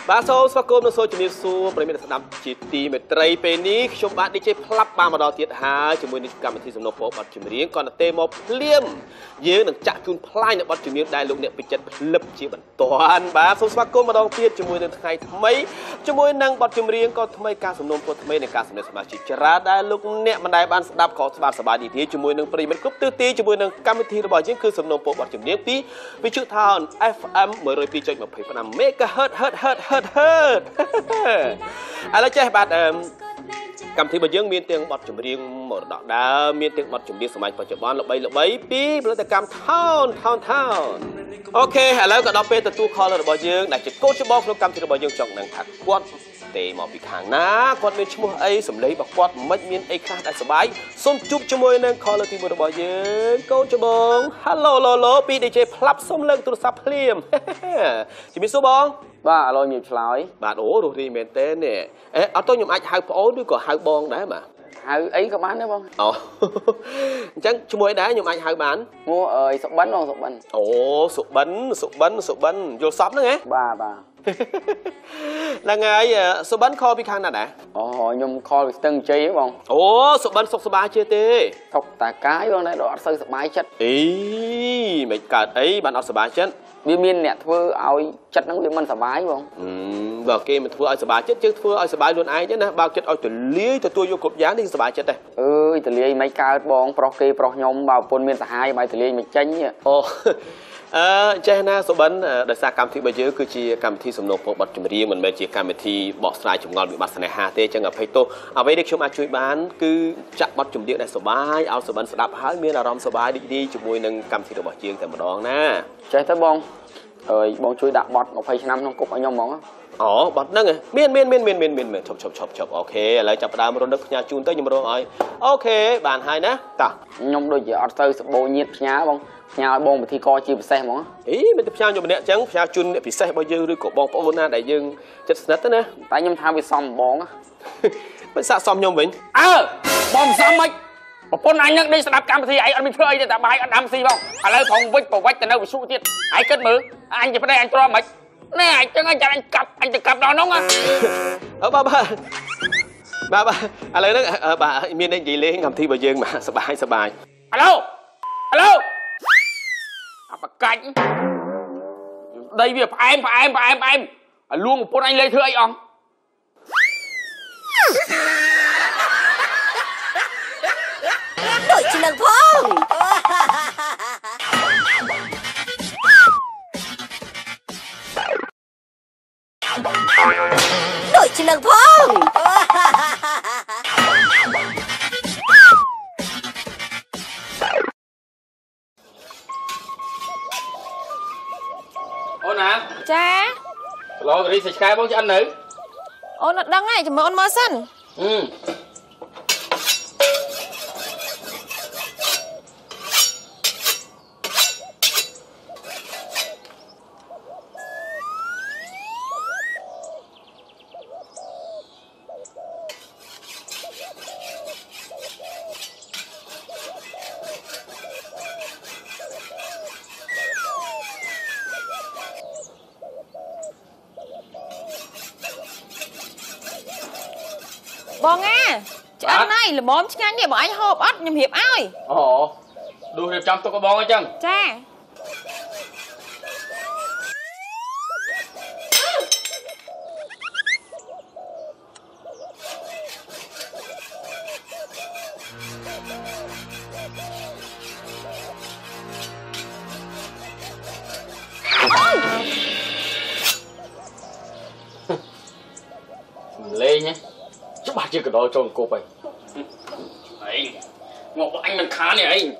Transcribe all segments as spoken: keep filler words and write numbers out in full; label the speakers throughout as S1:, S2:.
S1: បាទសូមស្វាគមន៍នៅសូជំរាបសួរប្រិមិត្តស្ដាប់ជាទីមេត្រីពេលនេះខ្ញុំបាទ ឌី ជេ ផ្លាប់បានមកដល់ទៀតហើយជាមួយនឹងកម្មវិធីសំណុំពរបទចម្រៀងគាត់ទៅមកភ្លាមយើងនឹងចាក់ជូនផ្លាយនៅបទចម្រៀងដែលលោកអ្នកពេញចិត្តភ្លឹបជាបន្តបាទសូមស្វាគមន៍ម្ដងទៀតជាមួយនឹងថ្ងៃថ្មីជាមួយនឹងបទចម្រៀងក៏ថ្មីការសំណុំពរថ្មីនៃការសម្ដែងសមាជិកច្រើនដែលលោកអ្នកមិនដែលបានស្ដាប់ក៏ស្បាតសប្បាយនិយាយជាមួយនឹងប្រិមិត្តគ្រប់ទិសទីជាមួយនឹងកម្មវិធីរបស់យើងគឺសំណុំពរបទចម្រៀងពីវិទ្យុថោន เอฟ เอ็ม one oh two point two five មេហ្គាហឺតហឺតហឺតហឺតហឺតឥឡូវចេះបាទកម្មវិធីរបស់យើងមានទាំងបទចម្រៀងមរតកដើមមានទាំងបទចម្រៀងសម័យបច្ចុប្បន្នល្បីល្បីពីផលិតកម្មថោនថោនថោនអូខេឥឡូវក៏ដល់ពេលទទួល call របស់យើងដែលជាកូនច្បងក្នុងកម្មវិធីរបស់យើងចង់នឹងថាគាត់ទេមកពីខាងណាគាត់មានឈ្មោះអីសម្លេងរបស់គាត់មិនមានអីខ្លះដែលសប្បាយសូមជួបជាមួយនឹង call ទីមួយរបស់យើងកូនច្បង Hello Lolo ពី ឌី ជេ ផ្លាប់សុំលើកទូរស័ព្ទភ្លាមជំរាបសួរបង
S2: បាទឥឡូវញៀមឆ្លើយ
S1: បាទអូរស់រីមែនទេនេះអេអត់ទៅខ្ញុំអាចហៅប្អូនឬក៏ហៅបងដែរបាទ
S2: ហៅអីក៏បានដែរបង
S1: អូអញ្ចឹងឈ្មោះអីដែរខ្ញុំអាចហៅបាន
S2: ឈ្មោះអើយសុបិនបងសុបិន
S1: អូសុបិនសុបិនសុបិនយល់សពហ្នឹងហ៎
S2: បាទបាទ
S1: ហ្នឹងហើយសុបិនខលពីខាងណាដែរ
S2: អូខ្ញុំខលពីស្ទឹងជ័យបង
S1: អូសុបិនសុខសប្បាយជាទេ
S2: សុខតាកាយបងដែរអត់សូវសប្បាយចិត្ត
S1: អីមិនកើតអីបានអត់សប្បាយចិត្ត
S2: វាមានអ្នកធ្វើឲ្យចិត្តហ្នឹងវាមិនសប្បាយបង
S1: បើគេមិនធ្វើឲ្យសប្បាយចិត្តយើងធ្វើឲ្យសប្បាយខ្លួនឯងទេណាបើចិត្តឲ្យទលាយទទួលយកគ្រប់យ៉ាងនេះសប្បាយចិត្តទេ
S2: អើយទលាយមិនកើតបងប្រុសគេប្រុសខ្ញុំបើប្រពន្ធមានសហាយបើទលាយមិនចេញ
S1: អូអឺចេះណាសុបិនដោយសារកម្មវិធីរបស់យើងគឺជាកម្មវិធីសំណូមពរបទចម្រៀងមិនមែនជាកម្មវិធីបកស្រាយចម្ងល់វិបត្តិស្នេហាទេអញ្ចឹងអភ័យទោសអ្វីដែលខ្ញុំអាចជួយបានគឺចាក់បទចម្រៀងដែលសប្បាយឲ្យសុបិនស្ដាប់ហើយមានអារម្មណ៍សប្បាយរីករាយជាមួយនឹងកម្មវិធីរបស់យើងតែម្ដងណា
S2: ចេះទៅបងអើយបងជួយដាក់បទtwentyឆ្នាំក្នុងគុកឲ្យខ្ញុំហ្មង
S1: អូបទហ្នឹងមានមានមានមានមានមានឈប់ឈប់ឈប់ឈប់អូខេឥឡូវចាប់ផ្ដើមរំលឹកផ្ញើជូនទៅខ្ញុំរងឲ្យអូខេបានហើយណាតោះ
S2: ខ្ញុំដូចជាអត់ទៅសបោញាតផ្ញើបងផ្ញើឲ្យបងពិធីករជាពិសេសហ្មង
S1: អីមិនទៅផ្ញើយកម្នាក់អញ្ចឹងផ្ញើជូនអ្នកពិសេសរបស់យើងឬក៏បងប្អូនណាដែលយើងចិត្តស្និទ្ធទៅណា
S2: តែខ្ញុំថាវាសមបង
S1: មិនសាកសមខ្ញុំវិញ
S2: អើបងសមមិនប្រពន្ធអញនឹងដេកស្ដាប់កម្មវិធីឯងអត់មានធ្វើអីទេតែបាយអត់ដាំស៊ីបងឥឡូវផងវិចប្រវិចទៅនៅវិសុទៀតឯងគិតមើលអញជាប្តីអញទ្រាំមិនណែអញ្ចឹងអញចាំអញកាប់អញទៅកាប់ដល់នោះ
S1: អើបាទបាទបាទបាទឥឡូវហ្នឹងបាទមានអ្នកនិយាយលេងកម្មវិធីរបស់យើងបាទសប្បាយសប្បាយ
S2: ហៅឡូហៅឡូអបកាច់ដីវាផ្អែមផ្អែមផ្អែមផ្អែមឲ្យលួងប្រពន្ធអញលេងធ្វើអីអង
S3: ដូចនឹងផងដូចនឹងផង
S2: អូនណា
S3: ចា
S2: ឡូវរីសេចក្ដីបងឆ្អិននៅ
S3: អូនអត់ដឹងទេចាំមើលអូនមើលសិន
S2: ហឹម
S3: បងអាឆ្អិនហើយល្មមឆ្ងាញ់នេះបងអញហូបអត់ខ្ញុំរៀបឲ្យ
S2: អូដួសរៀបចំទុកឲ្យបងអញ្ចឹង
S3: ចា
S2: លេងច្បាស់ជាកដោចូលអង្គប់ហើយអីមកអញមិនខានទេអី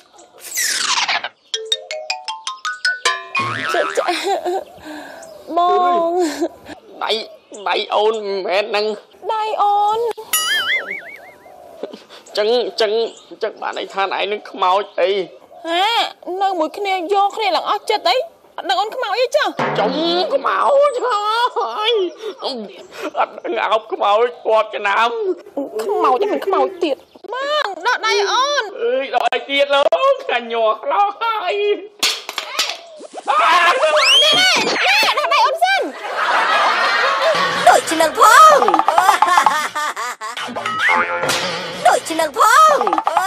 S3: បង
S2: ដៃដៃអូនមិនមែនហ្នឹង
S3: ដៃអូន
S2: ចឹងចឹងចឹងបានឯងថាឯងនឹងខ្មោចអី
S3: ហានៅមួយគ្នាយកគ្នាឡើងអស់ចិត្តអីអត់ដឹងអូនខ្មោចអីចា
S2: ចំខ្មោចហើយអត់ដឹងអោបខ្មោចគាត់ចំណាំ
S3: ខ្មោចមិនខ្មោចទៀតបងដកដៃអូន
S2: អើយដកអីទៀតលោកខាញ់ញ័រខ្លោហើយ
S3: នេះនេះដកដៃអូនសិន
S4: Douchnoeung Phorng Douchnoeung Phorng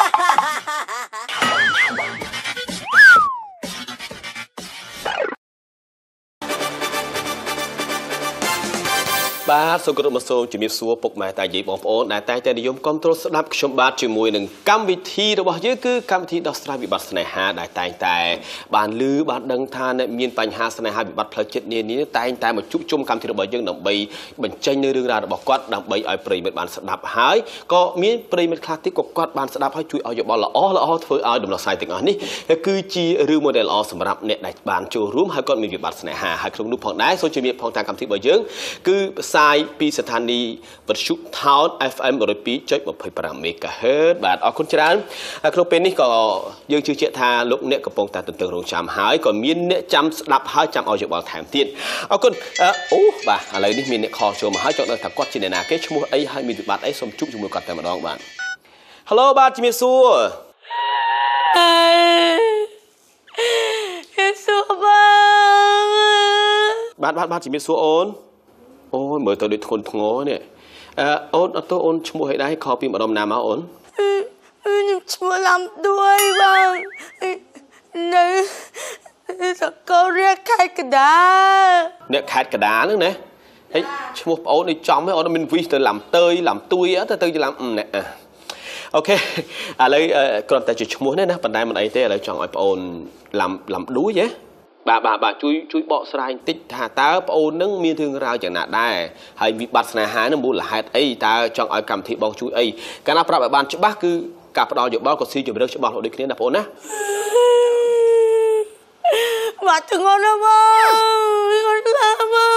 S1: បាទសូមគោរពសូមជំរាបសួរពុកម៉ែតាយាយបងប្អូនដែលតែងតែនិយមគ្រប់គ្រងស្ដាប់ខ្ញុំបាទជាមួយនឹងកម្មវិធីរបស់យើងគឺកម្មវិធីដោះស្រាយវិបត្តិស្នេហាដែលតែងតែបានលឺបានដឹងថាអ្នកមានបញ្ហាស្នេហាវិបត្តិផ្លូវចិត្តនានាតែងតែមកជួបជុំកម្មវិធីរបស់យើងដើម្បីបញ្ចេញនៅរឿងរ៉ាវរបស់គាត់ដើម្បីឲ្យប្រិយមិត្តបានស្ដាប់ហើយក៏មានប្រិយមិត្តខ្លះទៀតក៏គាត់បានស្ដាប់ហើយជួយឲ្យយោបល់ល្អល្អធ្វើឲ្យដំណោះស្រាយទាំងអស់នេះគឺជារឿងមួយដែលល្អសម្រាប់អ្នកដែលបានចូលរួមហើយគាត់មានវិបត្តិស្នេហាហើយក្នុងនោះផងដែរសូមជំរាបផងតាមកម្មវិធីរបស់យើងគឺផ្សាយពីស្ថានីយ៍វិទ្យុ Town เอฟ เอ็ม one oh two point two five មេហ្គាហឺត បាទអរគុណច្រើនក្នុងពេលនេះក៏យើងជឿជាក់ថាលោកអ្នកកំពុងតែទន្ទឹងរង់ចាំហើយក៏មានអ្នកចាំស្ដាប់ហើយចាំឲ្យយោបល់ថែមទៀតអរគុណអូបាទឥឡូវនេះមានអ្នកខលចូលមកហើយចង់ដឹងថាគាត់ជាអ្នកណាគេឈ្មោះអីហើយមានវិបត្តិអីសូមជួបជាមួយគាត់តែម្ដងបាទ Hello បាទជំរាបសួរជំរាបសួរបាទបាទបាទជំរាបសួរអូនអូយមើលទៅដូចធ្ងន់ធ្ងរនេះអឺអូនអត់ទៅអូនឈ្មោះអីដែរខពីម្ដុំណាមកអូន
S4: ខ្ញុំឈ្មោះឡំដួយបងនៅសកលរាជខេត្តកណ្ដាល
S1: អ្នកខេត្តកណ្ដាលហ្នឹងណាហើយឈ្មោះប្អូននេះចំហ៎អូនមានវីសទៅឡំតើយឡំទួយទៅទៅឡំណែអូខេឥឡូវគ្រាន់តែជាឈ្មោះនេះណាប៉ុន្តែមិនអីទេឥឡូវចង់ឲ្យប្អូនឡំឡំដួយហ៎បាទបាទបាទជួយជួយបកស្រាយបន្តិចថាតើប្អូននឹងមានរឿងរ៉ាវយ៉ាងណាដែរហើយវិបត្តិស្នេហានឹងមូលហេតុអីតើចង់ឲ្យកម្មវិធីបងជួយអីកាលណាប្រាប់ឲ្យបានច្បាស់គឺការផ្ដល់យោបល់ក៏ស៊ីជម្រៅច្បាស់ដូចគ្នាណាបងប្អូនណា
S4: បាទធ្ងន់ណាស់បងខ្ញុំខ្លាចបង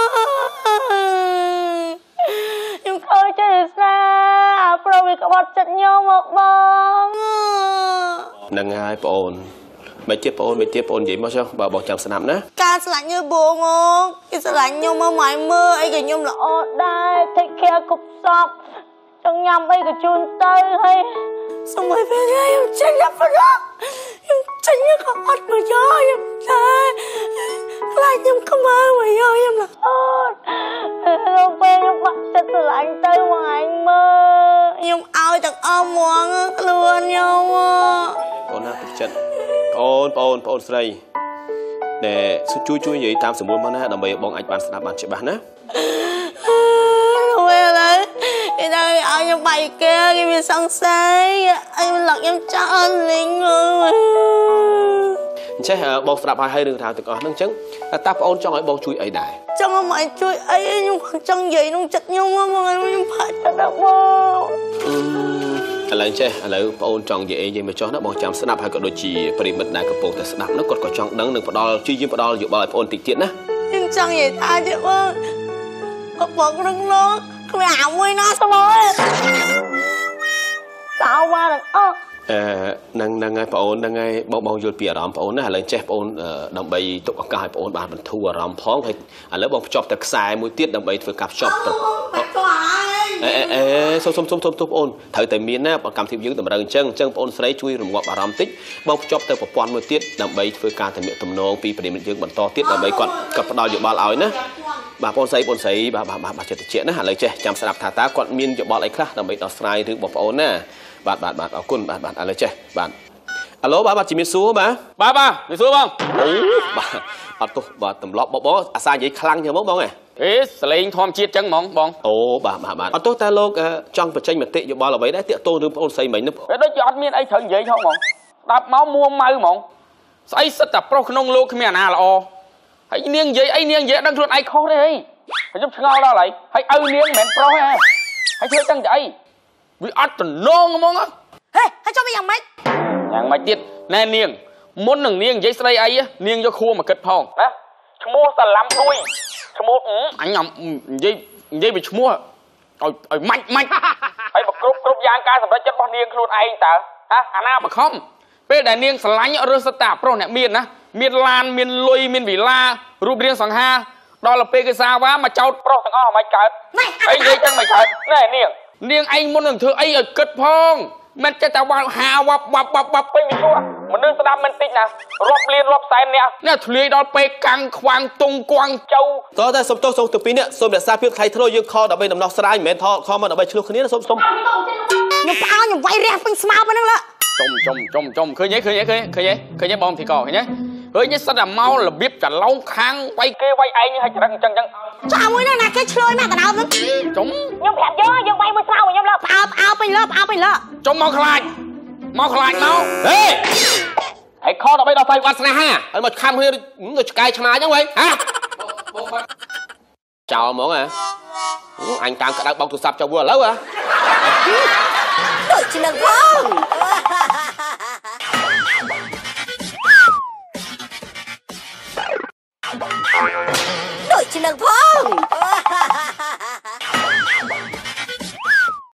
S4: ខ្ញុំខើចេះស្នាប្រូវាក្បត់ចិត្តខ្ញុំមកបង
S1: ហ្នឹងហើយបងអូនមិនជាបងអូនមិនជាបងអូននិយាយមកចុះបើបងចាំស្ដាប់ណា
S4: ការស្លាញ់យើងបងអូគេស្លាញ់ខ្ញុំមកម៉ៃមើលអីក៏ខ្ញុំល្អដែរ take care គ្រប់សពចង់ញ៉ាំអីក៏ជូនទៅហើយសូមឲ្យពេលខ្ញុំចេញណាបងខ្ញុំចេញក៏អត់មកយកខ្ញុំតែខ្លាចខ្ញុំខ្មៅមកយកខ្ញុំរហូតលោកពេលខ្ញុំបាក់ចិត្តស្លាញ់ទៅមកអញមើលខ្ញុំឲ្យទាំងអស់ហ្មងខ្លួនខ្ញុំ
S1: បងណាទឹកចិត្តអូនបងអូនបងអូនស្រីដែលជួយជួយនិយាយតាមសម្រួលមកណាដើម្បីបងអាចបានស្ដាប់បានច្បាស់ណា
S4: ពេលឡើយគេដល់ឲ្យខ្ញុំបែកគេគេមានសង្ស័យឲ្យលឹកខ្ញុំចោលលីង
S1: អញ្ចឹងបងស្ដាប់ហើយហើយរឿងរ៉ាវទាំងអស់ហ្នឹងអញ្ចឹងតើបងអូនចង់ឲ្យបងជួយអីដែរ
S4: ចង់ឲ្យជួយអីខ្ញុំចង់និយាយក្នុងចិត្តខ្ញុំមកខ្ញុំផាច់ចិត្តដល់បង
S1: ឥឡូវចេះឥឡូវបងអូនចង់និយាយអីនិយាយមកចុះណាបងចាំស្ដាប់ហើយក៏ដូចជាប្រិមិត្តដែលកំពុងតែស្ដាប់នោះគាត់ក៏ចង់ដឹងនឹងផ្ដល់ជួយយើងផ្ដល់យោបល់ឲ្យបងអូនតិចទៀតណា
S4: ខ្ញុំចង់និយាយថាទេបងបងក្នុងលោកគ្មានអាមួយណាស្មើសៅមកដល់អស់
S1: អឺនឹងនឹងហើយបងអូននឹងហើយបងបងយល់ពីអារម្មណ៍បងអូនណាឥឡូវចេះបងអូនដើម្បីទុកឱកាសឲ្យបងអូនបានបន្ធូរអារម្មណ៍ផងហើយឥឡូវបងភ្ជាប់តែខ្សែមួយទៀតដើម្បីធ្វើការភ្ជាប់ទៅអេអេសុំសុំសុំសុំបងអូនត្រូវតែមានណាកម្មវិធីយើងតម្រូវអញ្ចឹងអញ្ចឹងបងអូនស្រីជួយរងាប់អារម្មណ៍តិចបងភ្ជាប់ទៅប្រព័ន្ធមួយទៀតដើម្បីធ្វើការទំនាក់ទំនងពីប្រិមិត្តយើងបន្តទៀតដើម្បីគាត់គាត់ផ្ដល់យោបល់ឲ្យណាបាទបងស្រីបងស្រីបាទបាទបាទចិត្តតិចណាឥឡូវចេះចាំស្ដាប់ថាតើគាត់មានយោបល់អីខ្លះដើម្បីដោះស្រាយរឿងបងប្អូនណាបាទបាទបាទអរគុណបាទបាទឥឡូវចេះបាទអាឡូបាទបាទជំរាបសួរបាទ
S2: បាទបាទជំរាបសួរបង
S1: អូបាទអត់ទោះបាទទម្លាប់បងបងអាសានិយាយខ្លាំងចឹងហ្មងបងហ៎
S2: អេសលេងធម្មជាតិចឹងហ្មងបង
S1: អូបាទបាទបាទអត់ទោះតែលោកចង់បញ្ចេញមតិយោបល់អ្វីដែរតាក់ទងរឿងបងអូនស្រីមិញនោះ
S2: វាដូចជាអត់មានអីត្រូវនិយាយផងហ្មងស្ដាប់មកមួម៉ៅហ្មងស្អីសិតតែប្រុសក្នុងលោកគ្មានអាណាល្អហើយនាងនិយាយអីនាងនិយាយដឹងខ្លួនឯងខុសទេហីខ្ញុំឆ្ងល់ដល់ហើយហើយឪនាងមិនមែនប្រុសទេហើយធ្វើចឹងទៅអីវាអត់តំណងហ្មង
S4: ហេហើយចុះវាយ៉ាងម៉េច
S2: យ៉ាងម៉េចទៀតណែនាងមុននឹងនាងនិយាយស្ដីអីនាងយកខួរមកគិតផងណាឈ្មោះសឡាំដួយឈ្មោះអញនិយាយនិយាយពីឈ្មោះឲ្យឲ្យម៉ាច់ម៉ាច់ហើយបើគ្រប់គ្រប់យ៉ាងការសម្រេចចិត្តរបស់នាងខ្លួនឯងតើហ៎អាណាបខំពេលដែលនាងស្រឡាញ់រើសសិតតាប្រុសអ្នកមានណាមានឡានមានលុយមានវិឡារូបរាងសង្ហាដល់ទៅពេលគេសាវ៉ាមកចោតប្រុសទាំងអស់មិនកើតអីនិយាយចឹងមិនកើតណែនាងនាងឯងមុននឹងធ្វើអីឲ្យគិតផងมันจะแต่ว่าหาวับวับวับวับไปมีตัวมันนึกสนามมันติดนะรอบเรียนรอบแสนเนี่ยเนี่ยทะเลดอนไปกังควางตรงกวางเจ้า
S1: ตอนแต่สมโตสมตัวปีเนี่ยสมเด็จซาเพียรไทยทะเลยังคอดับไปดำนอกสลายเหม็นทอคอมาดับไปชลุกคนนี้นะสมสม
S4: ยังเปล่ายังไวแรงเป็นสมาร์ทมานั่งละ
S2: จมจมจมจมเคยยังเคยยังเคยเคยยังเคยยังบอมที่ก่อเคยยังเฮ้ยนี่สนามเมาหรือบีบจะเล้าค้างไว้เกยไว้ไอ้ยังให้จังจังจัง
S4: จ้ามือนั่นนะแค่เชยมากแต่เรานั้น
S2: จม
S4: ยังแผลเยอะยังไวมือเศร้ายังเลิกเอาเอาไปเลิกเอาไปเลิก
S2: จมเมาคลายเมาคลายเมาเฮ้ยไอ้ข้อต่อไปเราไฟวัดนะฮะไอ้หมดคำเฮ้ยมึงจะไกลชมาจังไว้ฮะchào món à anh tạm cả bông thủ sập cho vừa lâu à
S4: Douchnoeung Phorng Douchnoeung Phorng